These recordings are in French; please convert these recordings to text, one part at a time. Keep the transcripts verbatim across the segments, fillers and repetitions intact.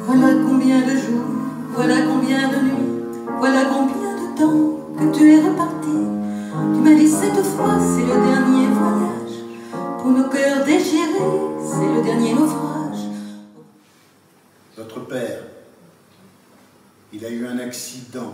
Voilà combien de jours, voilà combien de nuits, voilà combien de temps que tu es reparti. Tu m'as dit cette fois, c'est le dernier voyage. Pour nos cœurs déchirés, c'est le dernier naufrage. Votre père, il a eu un accident.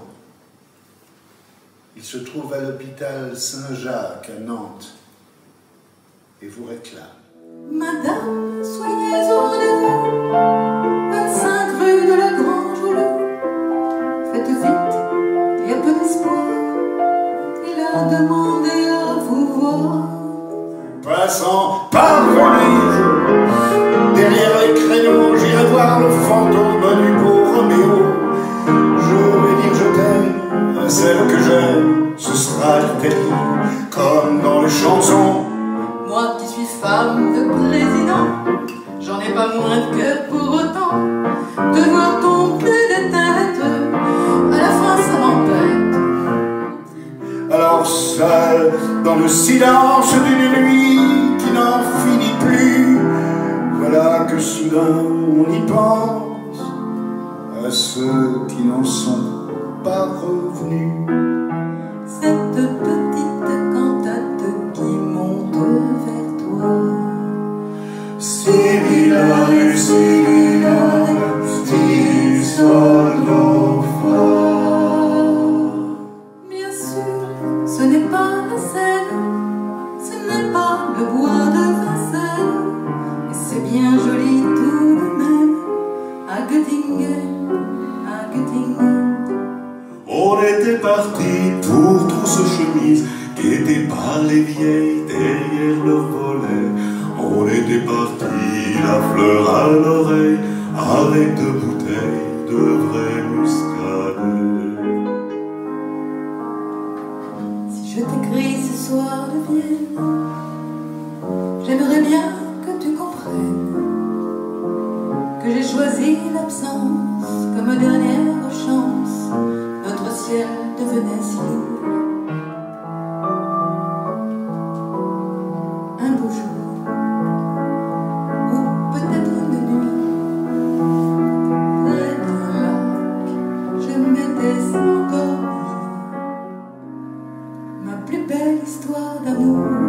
Il se trouve à l'hôpital Saint-Jacques à Nantes et vous réclame. Madame, soyez au rendez-vous, vingt-cinq rue de la Grange-au-Loup. Faites vite, il y a peu d'espoir, il a demandé à vous voir. Passant par Venise, derrière les créneaux, j'irai voir le fantôme du beau Roméo. Je vais dire je t'aime à celle que j'aime, ce sera l'Italie, comme dans les chansons. Moi qui suis femme de président, j'en ai pas moins de cœur pour autant. De voir ton cul de tête, à la fin ça m'embête. Alors seul, dans le silence d'une nuit qui n'en finit plus, voilà que soudain on y pense à ceux qui n'en sont pas revenus. Cette petite cantate qui monte vers toi. Similare, similare, ti sono fa. Bien sûr, ce n'est pas la Seine, ce n'est pas le bois de Vincennes, mais c'est bien joli tout de même, à Göttingen, à Göttingen. On était parti pour trousse chemise, guettés par les vieilles derrière le volet. On était parti la fleur à l'oreille, avec deux bouteilles de vraie muscade. Si je t'écris ce soir de Vienne, j'aimerais bien que tu comprennes que j'ai choisi l'absence comme dernière chance. Notre ciel devenait si lourd. Un beau jour, ou peut-être une nuit, près d'un lac, je m'étais endormie. Ma plus belle histoire d'amour